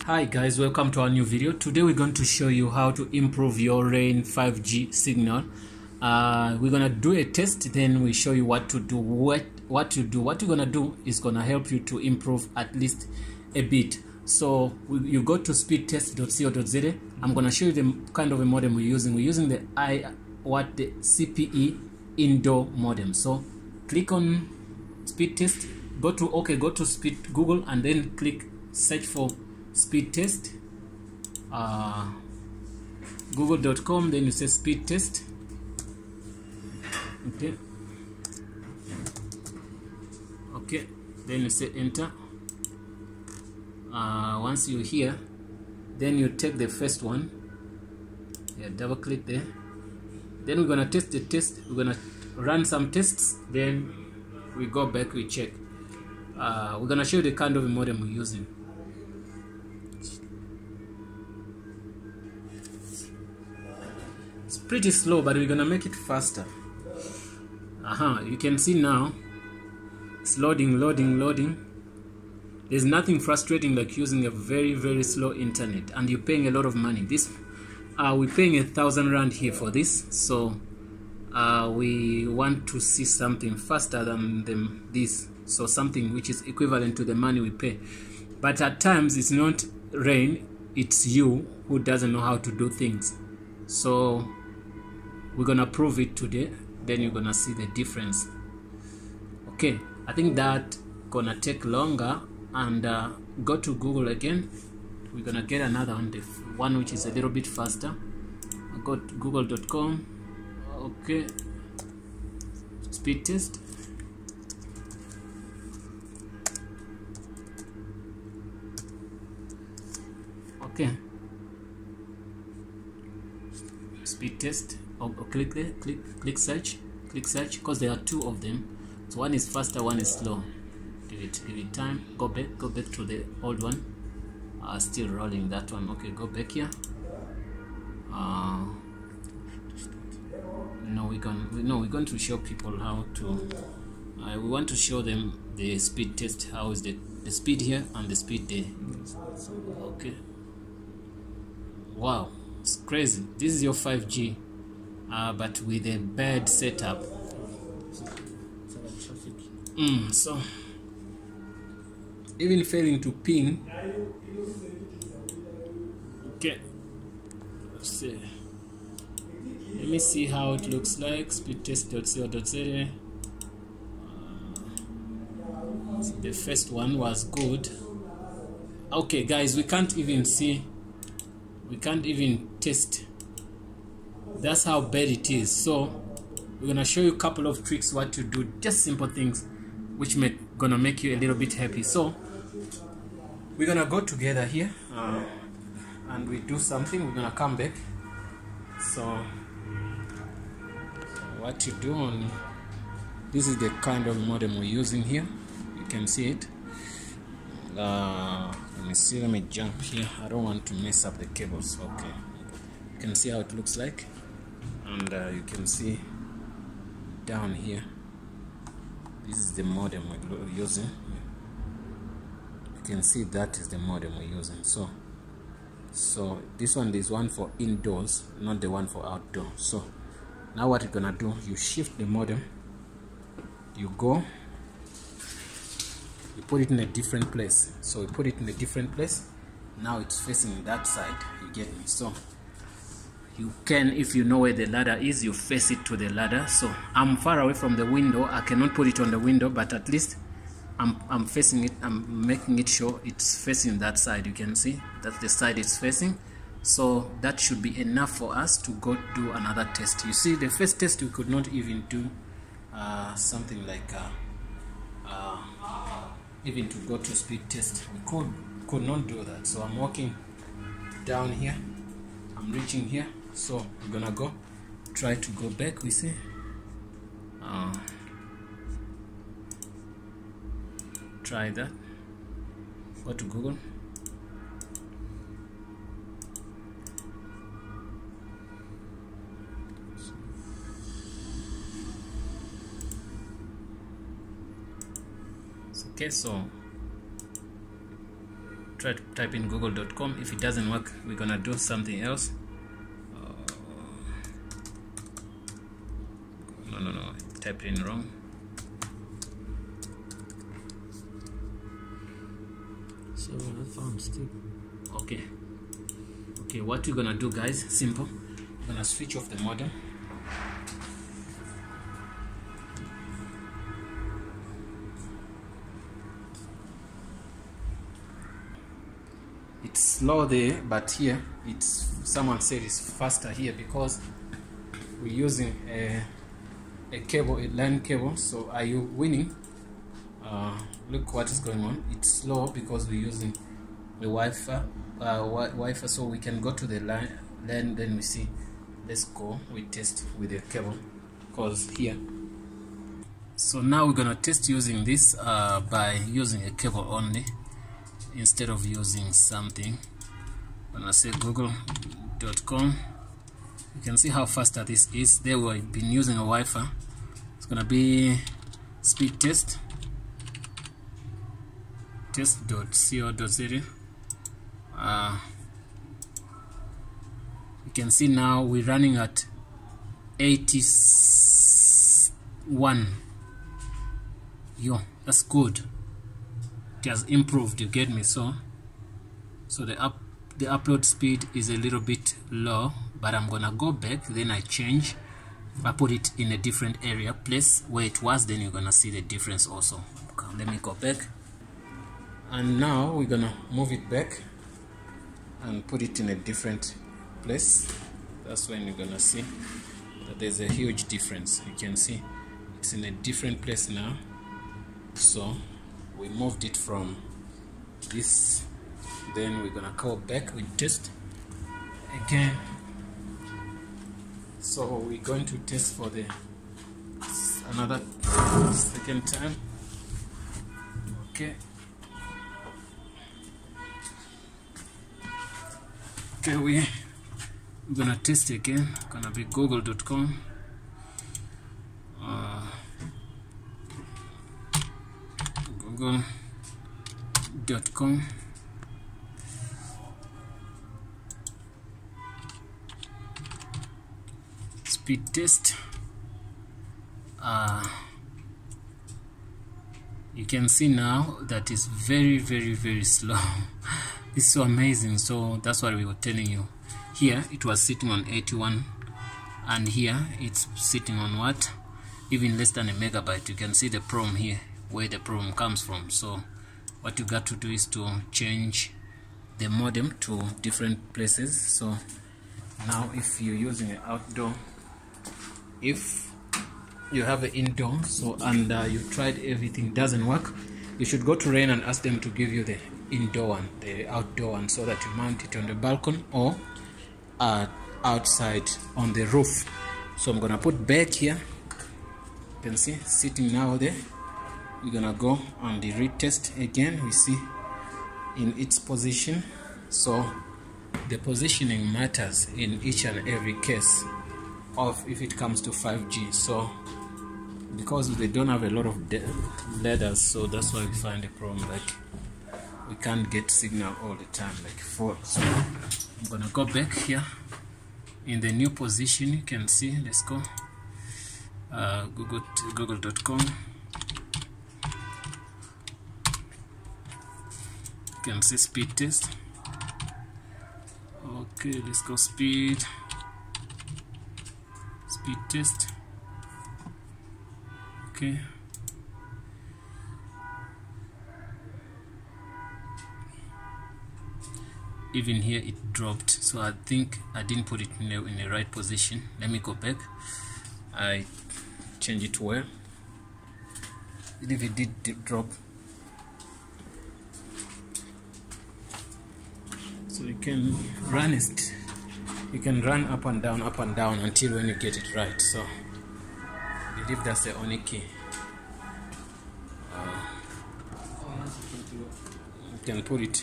Hi guys, welcome to our new video. Today we're going to show you how to improve your Rain 5G signal. We're gonna do a test, then we show you what to do. What you're gonna do is gonna help you to improve at least a bit. So you go to speedtest.co.za. I'm gonna show you the kind of a modem we're using. We're using the CPE indoor modem. So click on speed test, go to speed Google, and then click search for speed test, google.com, then you say speed test. Okay, then you say enter. Once you're here, then you take the first one, double click there. Then we're gonna test the test. We're gonna run some tests, then we go back, we check. We're gonna show you the kind of modem we're using. It's pretty slow, but we're gonna make it faster. You can see now it's loading. There's nothing frustrating like using a very slow internet, and you're paying a lot of money. This we're paying 1,000 rand here for this, so we want to see something faster than this, so something which is equivalent to the money we pay. But at times it's not Rain, it's you who doesn't know how to do things. So we're gonna prove it today, then you're gonna see the difference. Okay, I think that gonna take longer, and go to Google again. We're gonna get another one, the one which is a little bit faster. I go to google.com. okay, speed test. Okay, speed test. Click there, click search, because there are two of them. So one is faster, one is slow. Give it time. Go back to the old one. Still rolling that one. Okay, go back here. We're going to show people how to. We want to show them the speed test. How is the speed here and the speed there? Okay. Wow, it's crazy. This is your 5G. But with a bad setup. So even failing to ping. Okay, let's see. Let me see how it looks like. Speedtest.co.za. The first one was good. Okay guys, we can't even test. That's how bad it is. So we're gonna show you a couple of tricks what to do, just simple things which gonna make you a little bit happy. So we're gonna go together here, and we do something. We're gonna come back. So what you do on this is the kind of modem we're using here. You can see it. Let me jump here. I don't want to mess up the cables. Okay, you can see how it looks like. And you can see down here, this is the modem we're using. You can see that is the modem we're using. So this one is one for indoors, not the one for outdoor. So now what you're gonna do, you shift the modem, you put it in a different place. So we put it in a different place. Now it's facing that side, you get me? So you can, if you know where the ladder is, you face it to the ladder. So I'm far away from the window, I cannot put it on the window, but at least I'm facing it. I'm making it sure it's facing that side. You can see that's the side it's facing. So that should be enough for us to go do another test. You see, the first test we could not even do something like even to go to speed test. We could not do that. So I'm walking down here, I'm reaching here. So we're gonna try to go back. We see try that. Go to Google. Okay, so try to type in google.com. If it doesn't work, we're gonna do something else. No, typed in wrong. So I found still. Okay, what we're gonna do, guys, simple. We're gonna switch off the modem. It's slow there, but here someone said it's faster here because we're using a cable, a LAN cable. So are you winning? Look what is going on. It's slow because we're using the Wi-Fi, so we can go to the LAN, then we see. Let's go, we test with the cable, because here. So now we're gonna test using this by using a cable only instead of using something. I'm gonna say google.com. You can see how faster this is. There we've been using a Wi-Fi. It's gonna be speed test test.co.za. You can see now we're running at 81. Yo, that's good. It has improved, you get me? So the upload speed is a little bit low, but I'm gonna go back, then I change. If I put it in a different area, place where it was, then you're gonna see the difference also. Okay, let me go back, and now we're gonna move it back and put it in a different place. That's when you're gonna see that there's a huge difference. You can see it's in a different place now. So we moved it from this, then we're gonna go back with test again. So we're going to test for the another second time. Okay, we're gonna test again. Gonna be google.com. Google.com. Speed test. You can see now that it's very, very, very slow. It's so amazing. So that's what we were telling you. Here it was sitting on 81, and here it's sitting on what? Even less than a megabyte. You can see the problem here, where the problem comes from. So what you got to do is to change the modem to different places. So now if you're using an outdoor, if you have an indoor, so and you tried everything, doesn't work, you should go to Rain and ask them to give you the indoor one, the outdoor one, so that you mount it on the balcony or outside on the roof. So I'm gonna put back here. You can see sitting now there. We're gonna go on the retest again. We see in its position. So the positioning matters in each and every case of if it comes to 5G. So because they don't have a lot of ladders, so that's why we find a problem, like we can't get signal all the time, like 4. So I'm gonna go back here in the new position. You can see, let's go google.com. You can see speed test. Okay, let's go speed test. Okay, even here it dropped, so I think I didn't put it in the right position. Let me go back. I change it where, if it did drop. So you can run it, you can run up and down until when you get it right. So I believe that's the only key. You can put it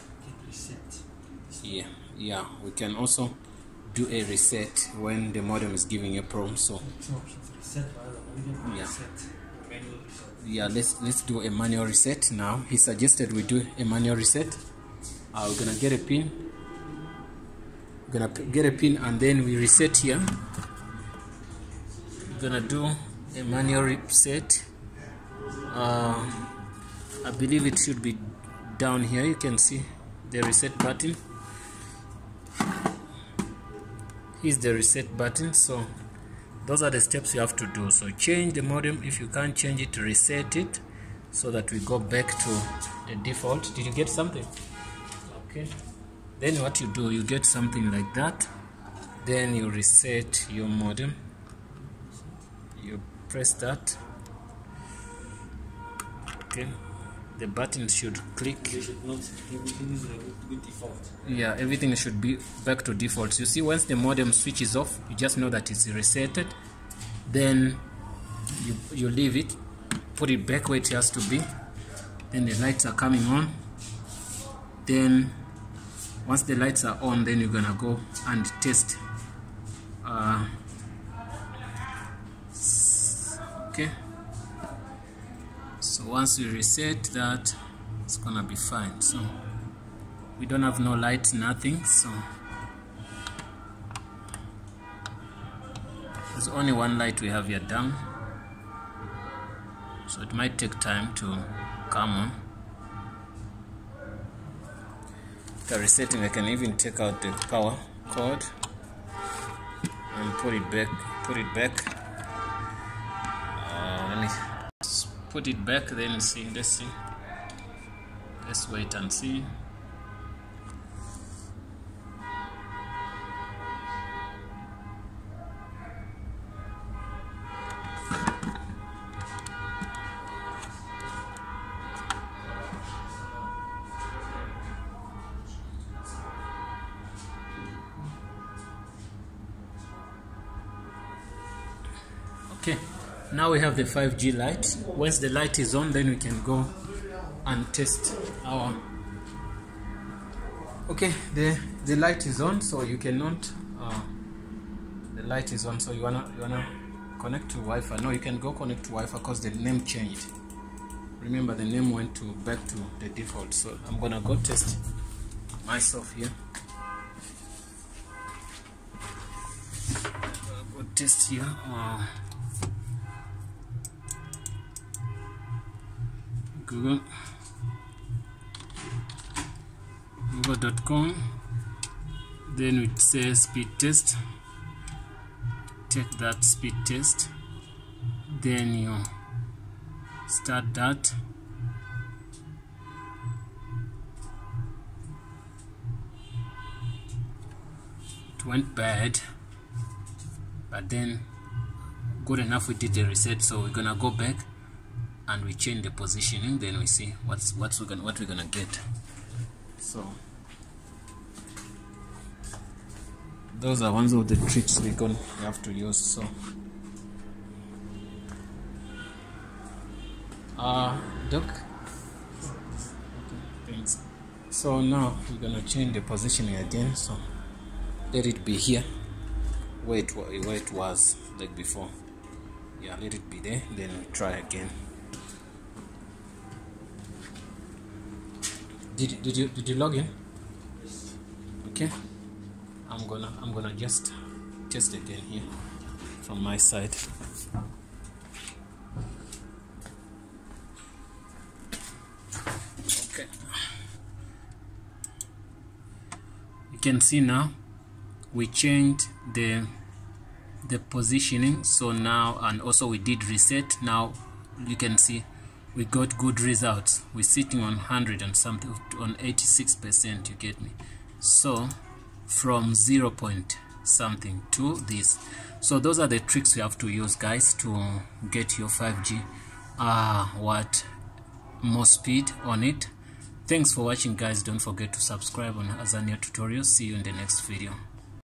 here. Yeah, we can also do a reset when the modem is giving a problem. So yeah, let's do a manual reset now. He suggested we do a manual reset. we're gonna get a pin. We're gonna get a pin and then we reset here. We're gonna do a manual reset. I believe it should be down here. You can see the reset button. Here's the reset button. So those are the steps you have to do. So change the modem. If you can't change it, reset it so that we go back to the default. Did you get something? Okay. Then what you do, you get something like that. Then you reset your modem. You press that. Okay. The button should click. Everything is good default. Yeah, everything should be back to default. You see, once the modem switches off, you just know that it's resetted. Then you leave it, put it back where it has to be. Then the lights are coming on. Then once the lights are on, then you're gonna go and test. Okay. So once we reset that, it's gonna be fine. So we don't have no light, nothing. So there's only one light we have here down. So it might take time to come on. After resetting, I can even take out the power cord and put it back. Let me put it back, then see. Let's wait and see. Okay, now we have the 5G light. Once the light is on, then we can go and test our. Okay, the light is on, so you cannot. The light is on, so you wanna connect to Wi-Fi. No, you can go connect to Wi-Fi because the name changed. Remember, the name went back to the default. So I'm gonna go test myself here. Go test here. Google.com, then it says speed test. Take that speed test, then you start that. It went bad, but then good enough we did the reset, so we're gonna go back and we change the positioning, then we see what we're gonna get. So those are ones of the tricks we have to use. So Doc, thanks. So now we're gonna change the positioning again, so let it be here where it was like before. Yeah, let it be there, then we try again. Did you log in? Yes. Okay. I'm gonna just test again here from my side. Okay. You can see now we changed the positioning, so now, and also we did reset. Now you can see we got good results. We're sitting on 100 and something, on 86%, you get me? So from 0 point something to this. So those are the tricks you have to use, guys, to get your 5G more speed on it. Thanks for watching, guys. Don't forget to subscribe on Azania Tutorials. See you in the next video.